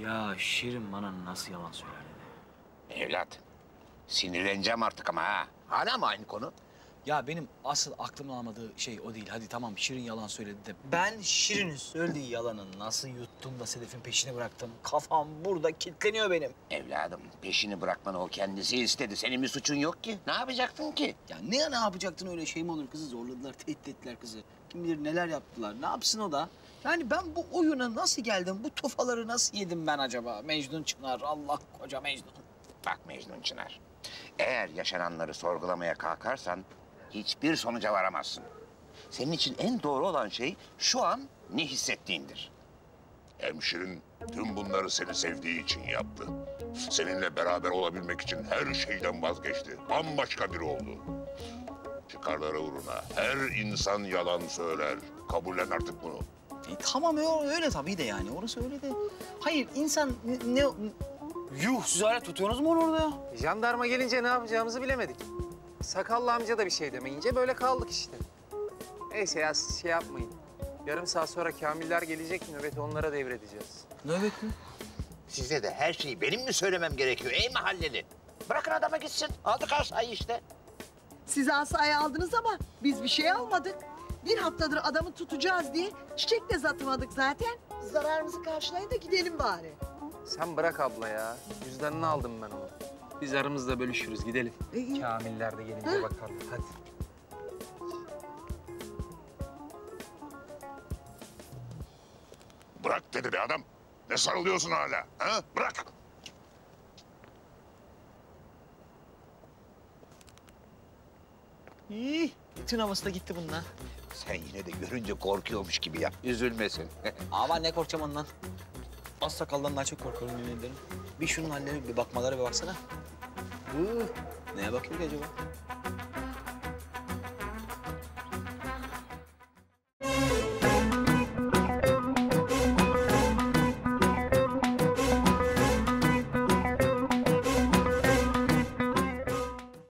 Ya Şirin bana nasıl yalan söyler dedi. Evlat, sinirleneceğim artık ama ha. Hala mı aynı konu? Ya benim asıl aklımın almadığı şey o değil. Hadi tamam Şirin yalan söyledi de ben Şirin'in söylediği yalanı nasıl yuttum da Sedef'in peşini bıraktım. Kafam burada kilitleniyor benim. Evladım, peşini bırakmanı o kendisi istedi. Senin bir suçun yok ki. Ne yapacaktın ki? Ya ne yapacaktın öyle şey mi olur? Kızı zorladılar, tehdit ettiler kızı. Kim bilir neler yaptılar. Ne yapsın o da? Yani ben bu oyuna nasıl geldim? Bu tofaları nasıl yedim ben acaba? Mecnun Çınar, Allah koca Mecnun. Bak Mecnun Çınar, eğer yaşananları sorgulamaya kalkarsan hiçbir sonuca varamazsın. Senin için en doğru olan şey şu an ne hissettiğindir. Hemşirin tüm bunları seni sevdiği için yaptı. Seninle beraber olabilmek için her şeyden vazgeçti. Bambaşka biri oldu. Çıkarları uğruna her insan yalan söyler. Kabullen artık bunu. Tamam öyle tabii de yani. Orası öyle de. Hayır insan ne... Yuh siz hala tutuyorsunuz mu onu orada ya? Jandarma gelince ne yapacağımızı bilemedik. Sakallı amca da bir şey demeyince böyle kaldık işte. Neyse ya siz şey yapmayın. Yarım saat sonra Kamiller gelecek, nöbeti onlara devredeceğiz. Nöbet mi? Size de her şeyi benim mi söylemem gerekiyor ey mahalleli? Bırakın adama gitsin. Aldık arsayı işte. Siz asayı aldınız ama biz bir şey almadık. Bir haftadır adamı tutacağız diye çiçek de satmadık zaten. Zararımızı karşılayın da gidelim bari. Sen bırak abla ya. Cüzdanını aldım ben onu. Biz aramızda bölüşürüz, gidelim. İyi. Kamiller de gelince bakarlar, hadi. Bırak dedi be adam. Ne sarılıyorsun hala? Ha? Bırak. İyi. Bütün havası da gitti bundan. Sen yine de görünce korkuyormuş gibi yap. Üzülmesin. Ama ne korkacağım ondan. Az sakaldan daha çok korkarım yemin ederim. Bir şunun hallerine bir bakmalara bir baksana. Neye bakıyor ki acaba?